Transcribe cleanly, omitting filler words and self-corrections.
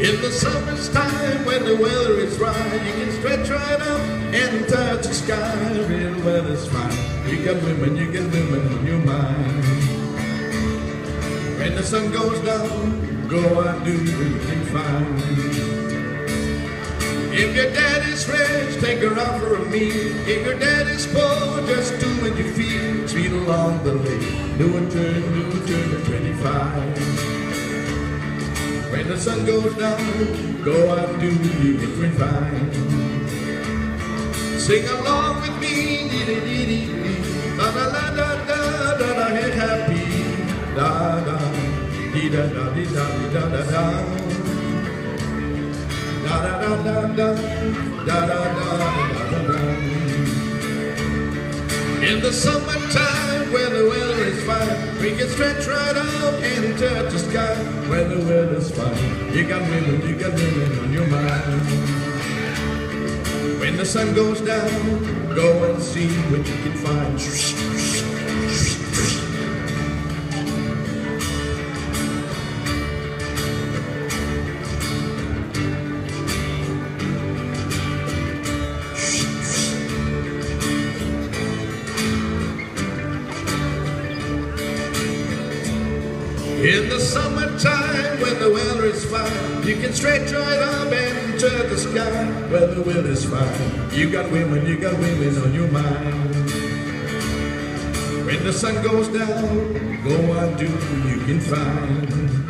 In the summer's time when the weather is right, you can stretch right up and touch the sky. Real weather's fine. You got women on your mind. When the sun goes down, go out, do what you can find. If your daddy's rich, take her out for a meal. If your daddy's poor, just do what you feel. Speed along the lane, do a turn at 25. When the sun goes down, go out and do it fine. Sing along with me, dee-dee-dee-dee, da-da-da-da-da-da-da, hey, happy, da-da, dee-da-da-dee-da-dee-da-da-da, da-da-da-da-da, da-da-da-da-da-da. In the summertime, when the weather is fine, we can stretch right up and touch the sky. When the weather's fine, you got women on your mind. When the sun goes down, go and see what you can find. In the summertime, when the weather is fine, you can stretch right up and touch the sky. When the weather's fine, you got women on your mind. When the sun goes down, go on, do you can find.